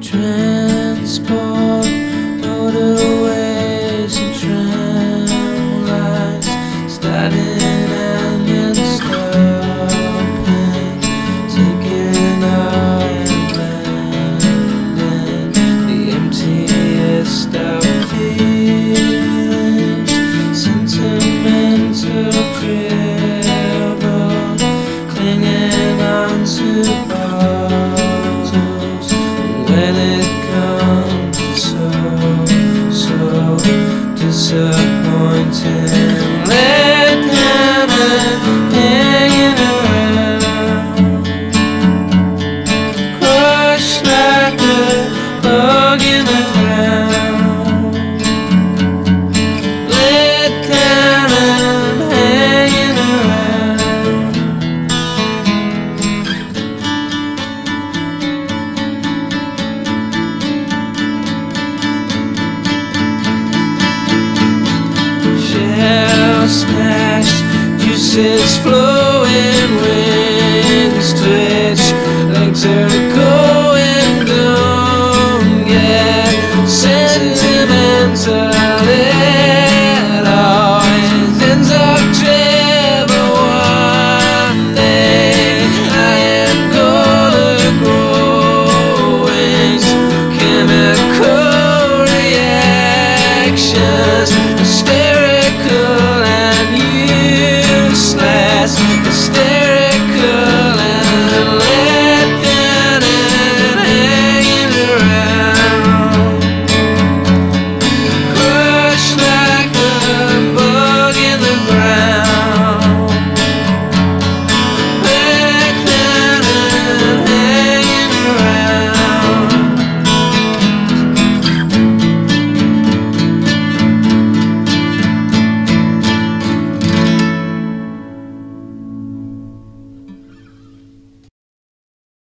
transport, motorways and tram lines, starting and stopping, taking out and landing, the emptiest of feelings, sentimental dribble, clinging on to bottles. When it comes so disappointing, let heaven hanging around, crushed like a bug in the ground. Let heaven hanging around. Shell smashed, juices flowing, wings twitch, legs are going, don't get sentimental. It always ends up driven. One day I am gonna grow wings, chemical reactions.